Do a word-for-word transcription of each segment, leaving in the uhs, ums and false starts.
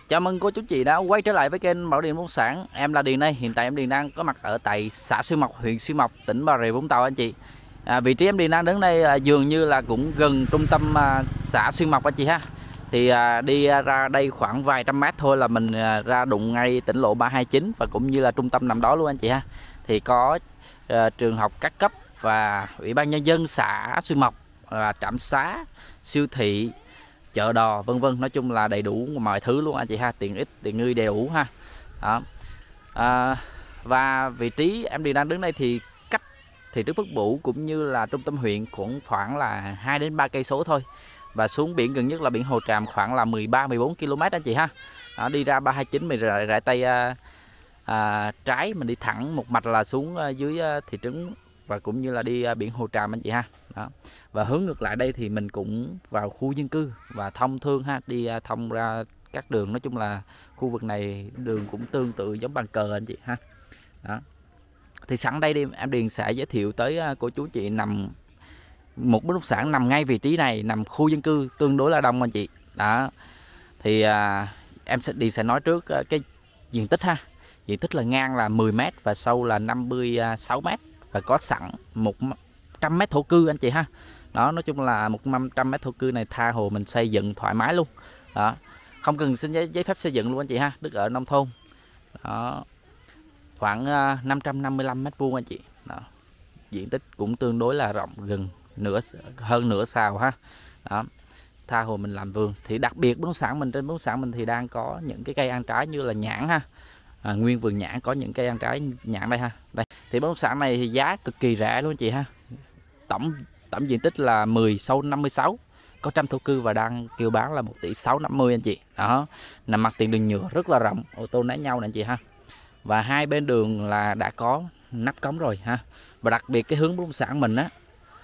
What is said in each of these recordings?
Chào mừng cô chú chị đã quay trở lại với kênh Bảo Điền Bất Động Sản. Em là Điền đây. Hiện tại em Điền đang có mặt ở tại xã Xuyên Mộc, huyện Xuyên Mộc, tỉnh Bà Rịa Vũng Tàu anh chị. À, vị trí em Điền đang đứng đây à, dường như là cũng gần trung tâm à, xã Xuyên Mộc anh chị ha. Thì à, đi à, ra đây khoảng vài trăm mét thôi là mình à, ra đụng ngay tỉnh lộ ba hai chín và cũng như là trung tâm nằm đó luôn anh chị ha. Thì có à, trường học các cấp và ủy ban nhân dân xã Xuyên Mộc, à, trạm xá, siêu thị, chợ đò vân vân, nói chung là đầy đủ mọi thứ luôn anh chị ha, tiện ích tiện nghi đầy đủ ha. Đó. À, và vị trí em đi đang đứng đây thì cách thị trấn Phước Bửu cũng như là trung tâm huyện cũng khoảng là hai đến ba cây số thôi, và xuống biển gần nhất là biển Hồ Tràm khoảng là mười ba mười bốn ki lô mét anh chị ha. Đó, đi ra ba hai chín mình rẽ, rẽ tay à, à, trái mình đi thẳng một mạch là xuống à, dưới à, thị trấn và cũng như là đi à, biển Hồ Tràm anh chị ha. Đó. Và hướng ngược lại đây thì mình cũng vào khu dân cư và thông thương ha, đi à, thông ra các đường, nói chung là khu vực này đường cũng tương tự giống bàn cờ anh chị ha. Đó. Thì sẵn đây đi em Điền sẽ giới thiệu tới à, cô chú chị nằm một bất động sản nằm ngay vị trí này, nằm khu dân cư tương đối là đông anh chị. Đó. Thì à, em sẽ đi sẽ nói trước à, cái diện tích ha. Diện tích là ngang là mười mét và sâu là năm mươi sáu mét và có sẵn một trăm mét thổ cư anh chị ha. Đó, nói chung là một trăm mét thổ cư này tha hồ mình xây dựng thoải mái luôn. Đó, không cần xin giấy, giấy phép xây dựng luôn anh chị ha, đức ở nông thôn. Đó, khoảng uh, năm trăm năm mươi lăm mét vuông anh chị. Đó, diện tích cũng tương đối là rộng, gần nửa hơn nửa sào ha. Đó, tha hồ mình làm vườn. Thì đặc biệt bất động sản mình, trên bất động sản mình thì đang có những cái cây ăn trái như là nhãn ha. À, nguyên vườn nhãn có những cây ăn trái nhãn đây ha. Đây thì bất động sản này thì giá cực kỳ rẻ luôn anh chị ha. Tổng tổng diện tích là mười sâu năm mươi sáu, có trăm thổ cư và đang kêu bán là một tỷ sáu năm mươi anh chị. Đó, nằm mặt tiền đường nhựa rất là rộng, ô tô nối nhau nè anh chị ha. Và hai bên đường là đã có nắp cống rồi ha. Và đặc biệt cái hướng bất động sản mình á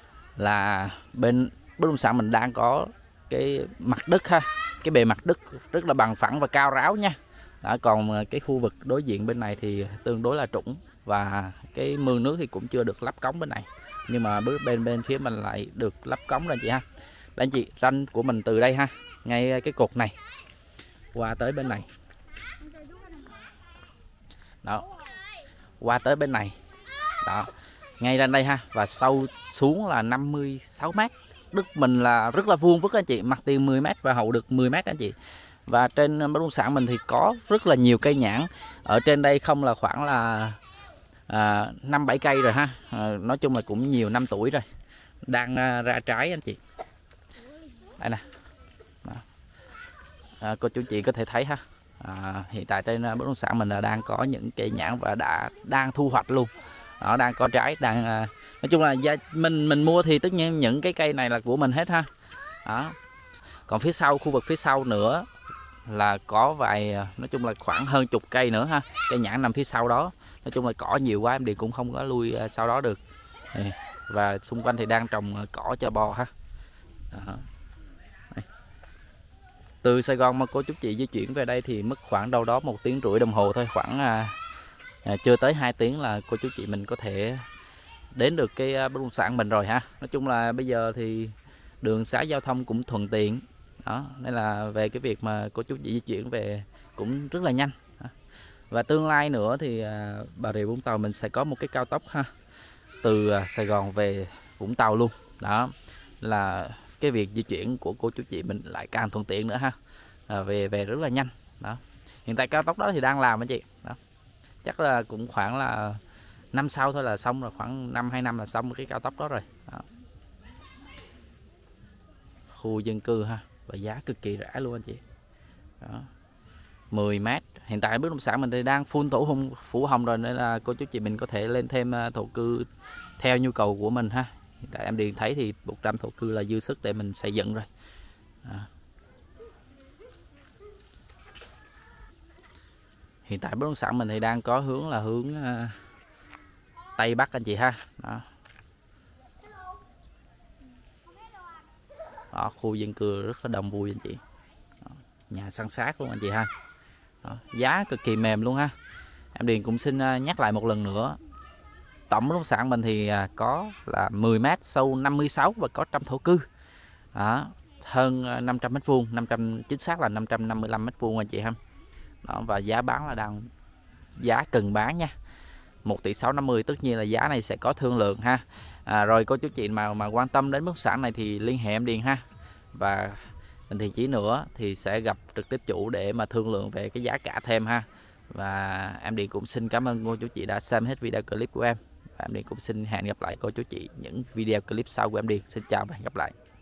là bên bất động sản mình đang có cái mặt đất ha, cái bề mặt đất rất là bằng phẳng và cao ráo nha. Đó, còn cái khu vực đối diện bên này thì tương đối là trũng và cái mương nước thì cũng chưa được lắp cống bên này, nhưng mà bên bên phía mình lại được lắp cống rồi anh chị ha. Đây anh chị, ranh của mình từ đây ha, ngay cái cột này qua tới bên này. Đó, qua tới bên này. Đó, ngay ra đây ha, và sâu xuống là năm mươi sáu mét. Đất mình là rất là vuông vức anh chị, mặt tiền mười mét và hậu được mười mét anh chị. Và trên bất động sản mình thì có rất là nhiều cây nhãn. Ở trên đây không là khoảng là à, năm bảy cây rồi ha. À, nói chung là cũng nhiều năm tuổi rồi, đang à, ra trái anh chị. Đây nè. À, cô chú chị có thể thấy ha. À, hiện tại trên bất động sản mình là đang có những cây nhãn và đã đang thu hoạch luôn. Đó, đang có trái, đang à, nói chung là mình mình mua thì tất nhiên những cái cây này là của mình hết ha. Đó. Còn phía sau, khu vực phía sau nữa là có vài, nói chung là khoảng hơn chục cây nữa ha. Cây nhãn nằm phía sau đó. Nói chung là cỏ nhiều quá em đi cũng không có lui sau đó được. Và xung quanh thì đang trồng cỏ cho bò ha. Đó. Từ Sài Gòn mà cô chú chị di chuyển về đây thì mất khoảng đâu đó một tiếng rưỡi đồng hồ thôi, khoảng à, à, chưa tới hai tiếng là cô chú chị mình có thể đến được cái bất động sản mình rồi ha. Nói chung là bây giờ thì đường xá giao thông cũng thuận tiện. Đó, nên là về cái việc mà cô chú chị di chuyển về cũng rất là nhanh. Và tương lai nữa thì à, Bà Rịa Vũng Tàu mình sẽ có một cái cao tốc ha, từ à, Sài Gòn về Vũng Tàu luôn. Đó là cái việc di chuyển của cô chú chị mình lại càng thuận tiện nữa ha. À, về về rất là nhanh. Đó, hiện tại cao tốc đó thì đang làm anh chị. Đó, chắc là cũng khoảng là năm sau thôi là xong rồi, khoảng năm hai năm là xong cái cao tốc đó rồi. Đó. Khu dân cư ha, và giá cực kỳ rẻ luôn anh chị. Đó, mười mét. Hiện tại bất động sản mình thì đang full tổ hung phủ hồng rồi, nên là cô chú chị mình có thể lên thêm thổ cư theo nhu cầu của mình ha. Hiện tại em Điền thấy thì một trăm thổ cư là dư sức để mình xây dựng rồi. Đó. Hiện tại bất động sản mình thì đang có hướng là hướng uh, Tây Bắc anh chị ha. Đó. Đó, khu dân cư rất là đông vui anh chị. Đó, nhà san sát luôn anh chị ha. Đó, giá cực kỳ mềm luôn ha. Em Điền cũng xin nhắc lại một lần nữa, tổng bất động sản mình thì có là mười mét, sâu năm mươi sáu và có trăm thổ cư. Đó, hơn năm trăm mét vuông, năm trăm chính xác là năm trăm năm mươi lăm mét vuông anh chị ha. đó, và giá bán là đang giá cần bán nha, một tỷ sáu năm mươi. Tất nhiên là giá này sẽ có thương lượng ha. À, rồi cô chú chị mà mà quan tâm đến bất động sản này thì liên hệ em Điền ha, và mình thì chỉ nữa thì sẽ gặp trực tiếp chủ để mà thương lượng về cái giá cả thêm ha. Và em Điền cũng xin cảm ơn cô chú chị đã xem hết video clip của em, và em Điền cũng xin hẹn gặp lại cô chú chị những video clip sau của em Điền. Xin chào và hẹn gặp lại.